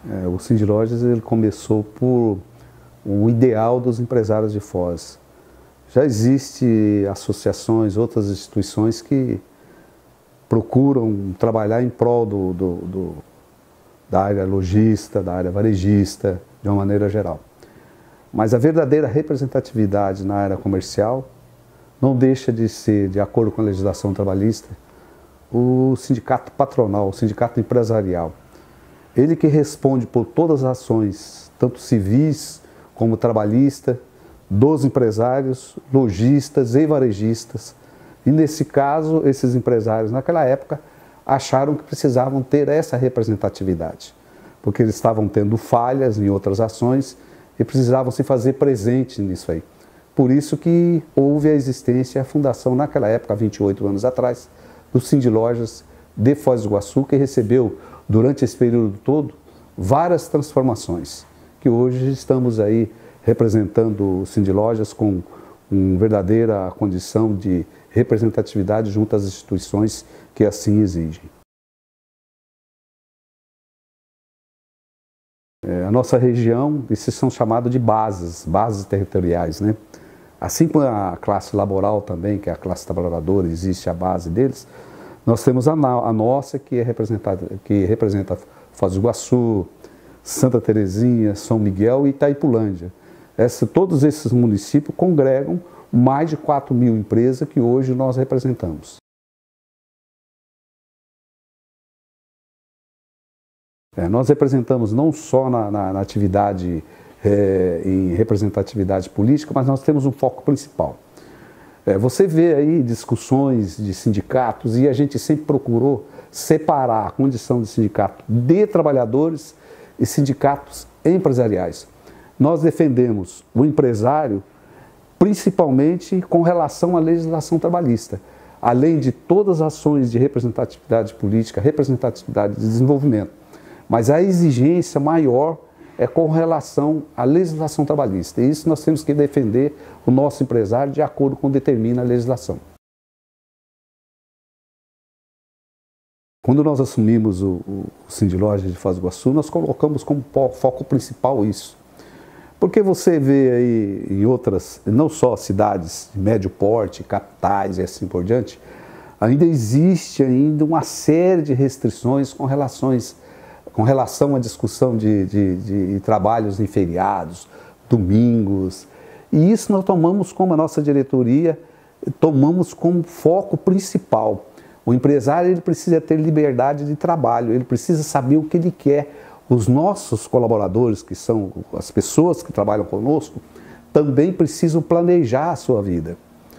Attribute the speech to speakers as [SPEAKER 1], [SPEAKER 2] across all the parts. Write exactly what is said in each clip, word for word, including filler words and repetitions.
[SPEAKER 1] É, o Cindy Lojas ele começou por o ideal dos empresários de Foz. Já existem associações, outras instituições que procuram trabalhar em prol do, do, do, da área lojista, da área varejista, de uma maneira geral. Mas a verdadeira representatividade na área comercial não deixa de ser, de acordo com a legislação trabalhista, o sindicato patronal, o sindicato empresarial. Ele que responde por todas as ações, tanto civis como trabalhista, dos empresários, lojistas e varejistas. E nesse caso, esses empresários, naquela época, acharam que precisavam ter essa representatividade, porque eles estavam tendo falhas em outras ações e precisavam se fazer presente nisso aí. Por isso que houve a existência, a fundação naquela época, há vinte e oito anos atrás, do Cindy Lojas de Foz do Iguaçu, que recebeu, durante esse período todo, várias transformações, que hoje estamos aí representando o Cindy Lojas com uma verdadeira condição de representatividade junto às instituições que assim exigem. É, a nossa região, esses são chamados de bases, bases territoriais, né? Assim como a classe laboral também, que é a classe trabalhadora, existe a base deles, nós temos a, a nossa, que, é representada, que representa Foz do Iguaçu, Santa Terezinha, São Miguel e Itaipulândia. Essa, todos esses municípios congregam mais de quatro mil empresas que hoje nós representamos. É, nós representamos não só na, na, na atividade, é, em representatividade política, mas nós temos um foco principal. É, você vê aí discussões de sindicatos e a gente sempre procurou separar a condição de sindicato de trabalhadores e sindicatos empresariais. Nós defendemos o empresário principalmente com relação à legislação trabalhista, além de todas as ações de representatividade política, representatividade de desenvolvimento. Mas a exigência maior é com relação à legislação trabalhista. E isso nós temos que defender o nosso empresário de acordo com o que determina a legislação. Quando nós assumimos o, o Cindy Lojas de Foz do Iguaçu, nós colocamos como foco principal isso. Porque você vê aí em outras, não só cidades de médio porte, capitais e assim por diante, ainda existe ainda uma série de restrições com relações com relação à discussão de, de, de trabalhos em feriados, domingos. E isso nós tomamos como a nossa diretoria, tomamos como foco principal. O empresário ele precisa ter liberdade de trabalho, ele precisa saber o que ele quer. Os nossos colaboradores, que são as pessoas que trabalham conosco, também precisam planejar a sua vida.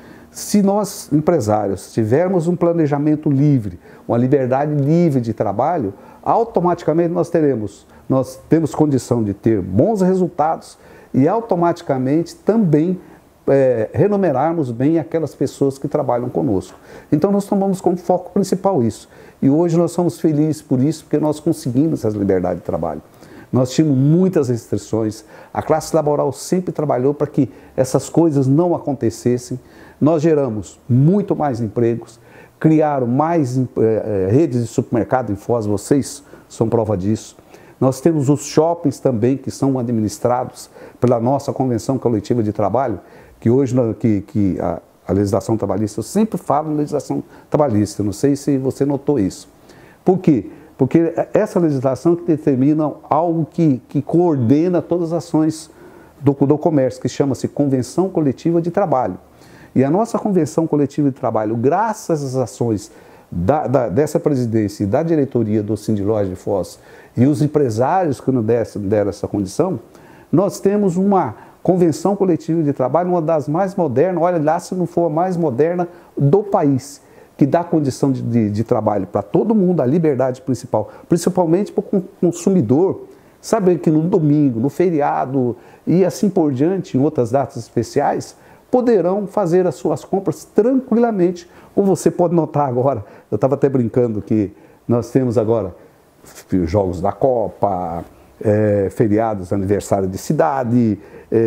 [SPEAKER 1] Se nós, empresários, tivermos um planejamento livre, uma liberdade livre de trabalho, automaticamente nós teremos, nós temos condição de ter bons resultados e automaticamente também é, remunerarmos bem aquelas pessoas que trabalham conosco. Então nós tomamos como foco principal isso. E hoje nós somos felizes por isso, porque nós conseguimos essa liberdade de trabalho. Nós tínhamos muitas restrições, a classe laboral sempre trabalhou para que essas coisas não acontecessem. Nós geramos muito mais empregos, criaram mais eh, redes de supermercado em Foz, vocês são prova disso. Nós temos os shoppings também, que são administrados pela nossa Convenção Coletiva de Trabalho, que hoje que, que a, a legislação trabalhista, eu sempre falo em legislação trabalhista, não sei se você notou isso. Por quê? Porque essa legislação que determina algo que, que coordena todas as ações do, do comércio, que chama-se Convenção Coletiva de Trabalho. E a nossa Convenção Coletiva de Trabalho, graças às ações da, da, dessa presidência e da diretoria do Cindy Lojas de Foz e os empresários que nos deram essa condição, nós temos uma Convenção Coletiva de Trabalho, uma das mais modernas, olha lá se não for a mais moderna do país, que dá condição de, de, de trabalho para todo mundo, a liberdade principal, principalmente para o consumidor, saber que no domingo, no feriado e assim por diante, em outras datas especiais, poderão fazer as suas compras tranquilamente. Como você pode notar agora, eu estava até brincando que nós temos agora jogos da Copa, é, feriados, aniversário de cidade,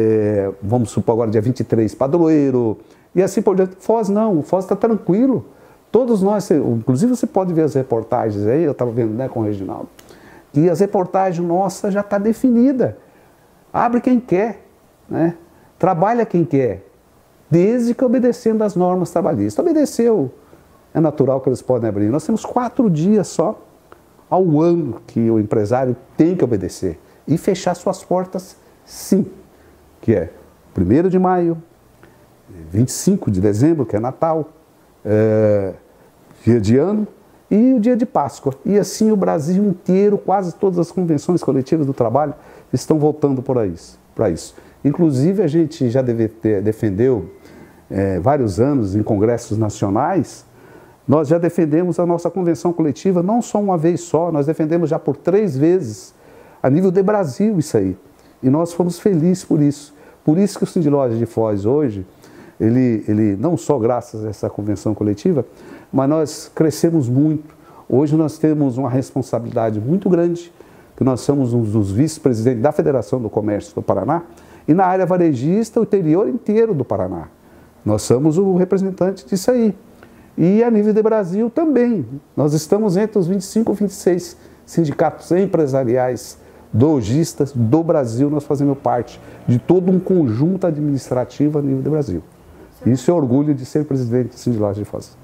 [SPEAKER 1] é, vamos supor agora dia vinte e três, padroeiro, e assim por diante. Foz não, Foz está tranquilo. Todos nós, inclusive você pode ver as reportagens aí, eu estava vendo, né, com o Reginaldo, que as reportagens nossas já está definida. Abre quem quer, né? Trabalha quem quer, desde que obedecendo às normas trabalhistas. Obedeceu, é natural que eles podem abrir. Nós temos quatro dias só ao ano que o empresário tem que obedecer e fechar suas portas, sim, que é primeiro de maio, vinte e cinco de dezembro, que é Natal, é, dia de ano, e o dia de Páscoa. E assim o Brasil inteiro, quase todas as convenções coletivas do trabalho estão voltando para isso. Para isso. Inclusive, a gente já deve ter, defendeu é, vários anos em congressos nacionais, nós já defendemos a nossa convenção coletiva, não só uma vez só, nós defendemos já por três vezes, a nível de Brasil isso aí. E nós fomos felizes por isso. Por isso que o Sindlojas de Foz hoje, ele, ele não só graças a essa convenção coletiva, mas nós crescemos muito. Hoje nós temos uma responsabilidade muito grande, que nós somos um dos vice-presidentes da Federação do Comércio do Paraná, e na área varejista, o interior inteiro do Paraná. Nós somos o representante disso aí. E a nível de Brasil também. Nós estamos entre os vinte e cinco ou vinte e seis sindicatos empresariais lojistas do Brasil, nós fazemos parte de todo um conjunto administrativo a nível do Brasil. Isso é orgulho de ser presidente do Sindlojas de Foz.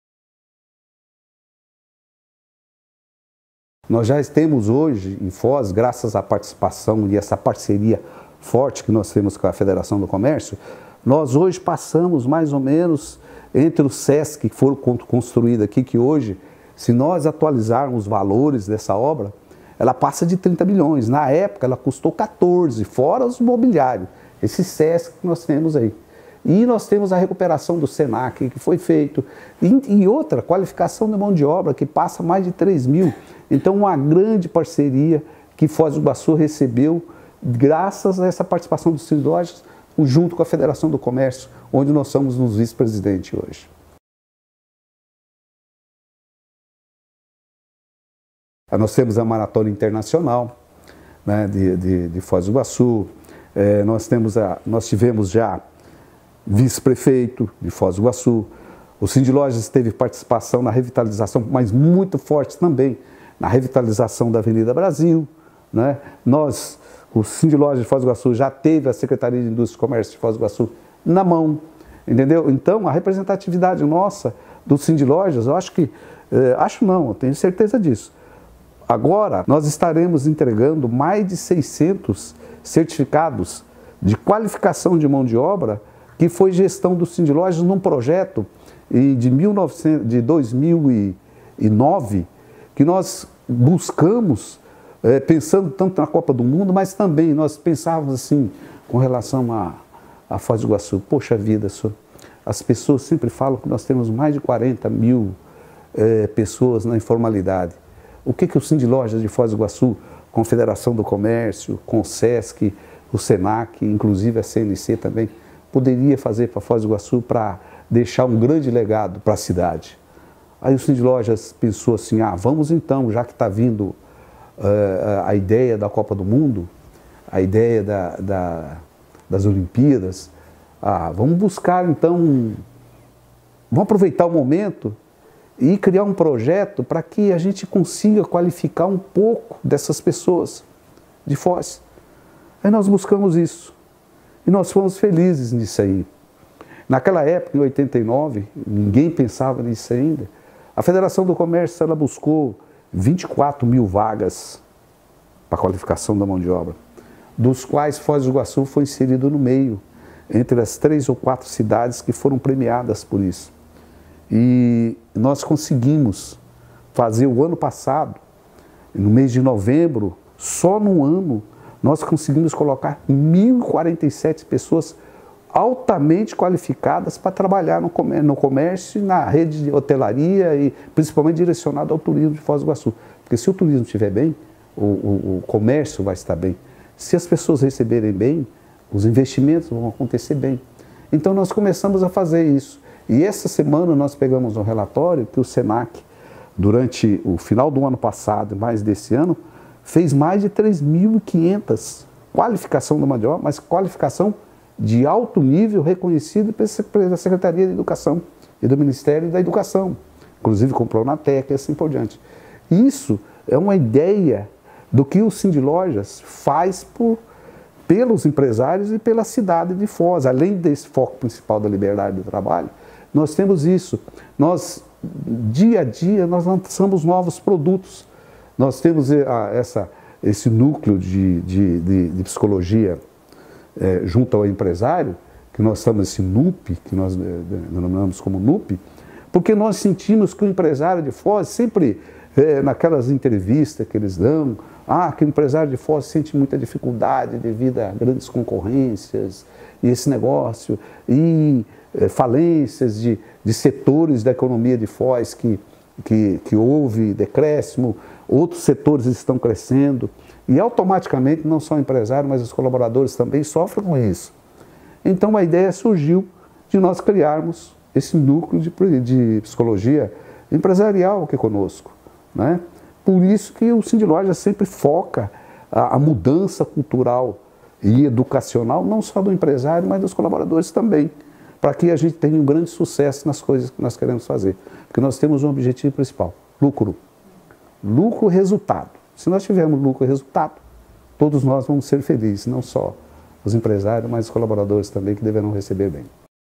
[SPEAKER 1] Nós já temos hoje em Foz, graças à participação e essa parceria forte que nós temos com a Federação do Comércio, nós hoje passamos mais ou menos entre os SESC que foram construídos aqui, que hoje, se nós atualizarmos os valores dessa obra, ela passa de trinta milhões. Na época, ela custou quatorze, fora os mobiliários. Esse SESC que nós temos aí. E nós temos a recuperação do SENAC, que foi feito. E, e outra, qualificação de mão de obra, que passa mais de três mil. Então, uma grande parceria que Foz do Iguaçu recebeu, graças a essa participação dos Sindlojas, junto com a Federação do Comércio, onde nós somos os vice-presidentes hoje. Nós temos a Maratona Internacional, né, de, de, de Foz do Iguaçu, é, nós, temos a, nós tivemos já vice-prefeito de Foz do Iguaçu, o Sindlojas teve participação na revitalização, mas muito forte também, na revitalização da Avenida Brasil, né? Nós, o Sindlojas de Foz do Iguaçu já teve a Secretaria de Indústria e Comércio de Foz do Iguaçu na mão, entendeu? Então, a representatividade nossa do Sindlojas, eu acho que, eh, acho não, eu tenho certeza disso. Agora, nós estaremos entregando mais de seiscentos certificados de qualificação de mão de obra, que foi gestão do Sindlojas num projeto de, mil e novecentos, de dois mil e nove, que nós buscamos, é, pensando tanto na Copa do Mundo, mas também nós pensávamos assim, com relação a, a Foz do Iguaçu. Poxa vida, senhor, as pessoas sempre falam que nós temos mais de quarenta mil é, pessoas na informalidade. O que, que o Sindlojas de Foz do Iguaçu, com a Federação do Comércio, com o SESC, o SENAC, inclusive a C N C também, poderia fazer para Foz do Iguaçu para deixar um grande legado para a cidade? Aí o Sindlojas pensou assim, ah, vamos então, já que está vindo uh, a ideia da Copa do Mundo, a ideia da, da, das Olimpíadas, ah, vamos buscar então, vamos aproveitar o momento e criar um projeto para que a gente consiga qualificar um pouco dessas pessoas de Foz. Aí nós buscamos isso e nós fomos felizes nisso aí. Naquela época, em oitenta e nove, ninguém pensava nisso ainda. A Federação do Comércio ela buscou vinte e quatro mil vagas para qualificação da mão de obra, dos quais Foz do Iguaçu foi inserido no meio, entre as três ou quatro cidades que foram premiadas por isso. E nós conseguimos fazer o ano passado, no mês de novembro, só no ano, nós conseguimos colocar mil e quarenta e sete pessoas altamente qualificadas para trabalhar no comércio, no comércio e na rede de hotelaria e principalmente direcionado ao turismo de Foz do Iguaçu. Porque se o turismo estiver bem, o, o, o comércio vai estar bem. Se as pessoas receberem bem, os investimentos vão acontecer bem. Então nós começamos a fazer isso. E essa semana nós pegamos um relatório que o SENAC, durante o final do ano passado e mais desse ano, fez mais de três mil e quinhentas qualificação da mão de obra, mas qualificação de alto nível reconhecido pela Secretaria de Educação e do Ministério da Educação, inclusive com o Pronatec e assim por diante. Isso é uma ideia do que o Cindy Lojas faz por, pelos empresários e pela cidade de Foz. Além desse foco principal da liberdade do trabalho, nós temos isso. Nós, dia a dia, nós lançamos novos produtos. Nós temos a, essa, esse núcleo de, de, de, de psicologia é, junto ao empresário, que nós estamos esse N U P, que nós denominamos como N U P, porque nós sentimos que o empresário de Foz sempre, é, naquelas entrevistas que eles dão, ah, que o empresário de Foz sente muita dificuldade devido a grandes concorrências, e esse negócio, e é, falências de, de setores da economia de Foz que, que, que houve decréscimo, outros setores estão crescendo, e automaticamente não só o empresário, mas os colaboradores também sofrem com isso. Então a ideia surgiu de nós criarmos esse núcleo de, de psicologia empresarial aqui conosco, né? Por isso que o Cindy Lojas sempre foca a, a mudança cultural e educacional, não só do empresário, mas dos colaboradores também, para que a gente tenha um grande sucesso nas coisas que nós queremos fazer. Porque nós temos um objetivo principal, lucro. Lucro, resultado. Se nós tivermos lucro e resultado, todos nós vamos ser felizes, não só os empresários, mas os colaboradores também, que deverão receber bem.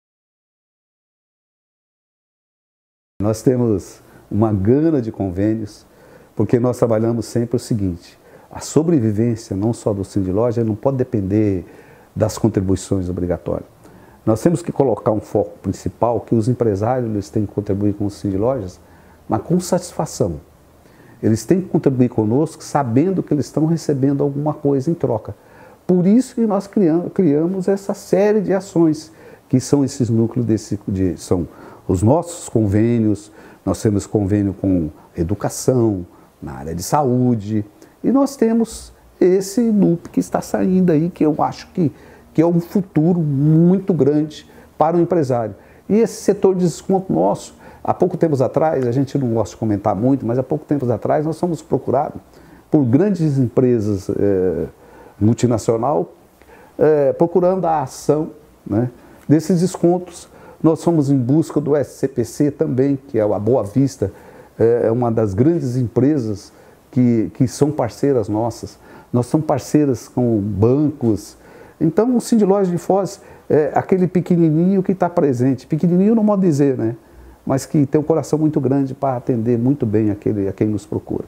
[SPEAKER 1] Nós temos uma gana de convênios, porque nós trabalhamos sempre o seguinte: a sobrevivência não só do Cindy Lojas não pode depender das contribuições obrigatórias. Nós temos que colocar um foco principal, que os empresários eles têm que contribuir com o Cindy Lojas, mas com satisfação. Eles têm que contribuir conosco sabendo que eles estão recebendo alguma coisa em troca. Por isso que nós criamos, criamos essa série de ações, que são esses núcleos, desse, de, são os nossos convênios. Nós temos convênio com educação, na área de saúde, e nós temos esse N U P que está saindo aí, que eu acho que, que é um futuro muito grande para o empresário. E esse setor de desconto nosso, há pouco tempos atrás, a gente não gosta de comentar muito, mas há pouco tempos atrás nós fomos procurados por grandes empresas é, multinacional é, procurando a ação, né, desses descontos. Nós fomos em busca do S C P C também, que é a Boa Vista, é uma das grandes empresas que, que são parceiras nossas. Nós somos parceiras com bancos. Então o Cindy Lojas de Foz é aquele pequenininho que está presente, pequenininho no modo de dizer, né? Mas que tem um coração muito grande para atender muito bem aquele, a quem nos procura.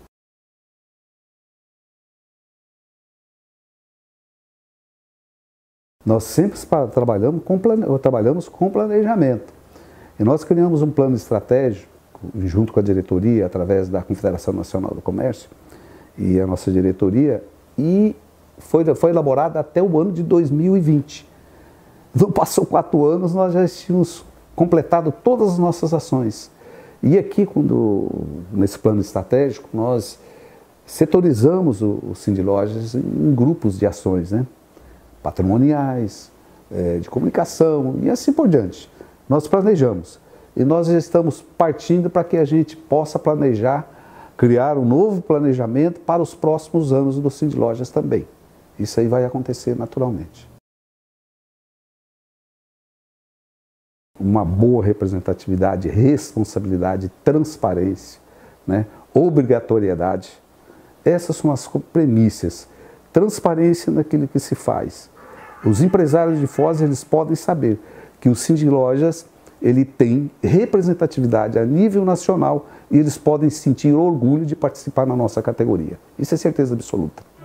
[SPEAKER 1] Nós sempre trabalhamos com, plane... trabalhamos com planejamento. E nós criamos um plano estratégico, junto com a diretoria, através da Confederação Nacional do Comércio e a nossa diretoria, e foi, foi elaborado até o ano de dois mil e vinte. Não passou quatro anos, nós já tínhamos completado todas as nossas ações. E aqui, quando, nesse plano estratégico, nós setorizamos o, o Cindy Lojas em grupos de ações, né? Patrimoniais, é, de comunicação e assim por diante. Nós planejamos e nós já estamos partindo para que a gente possa planejar, criar um novo planejamento para os próximos anos do Cindy Lojas também. Isso aí vai acontecer naturalmente. Uma boa representatividade, responsabilidade, transparência, né? Obrigatoriedade. Essas são as premissas. Transparência naquilo que se faz. Os empresários de Foz, eles podem saber que o Cindy Lojas, ele tem representatividade a nível nacional e eles podem sentir orgulho de participar na nossa categoria. Isso é certeza absoluta.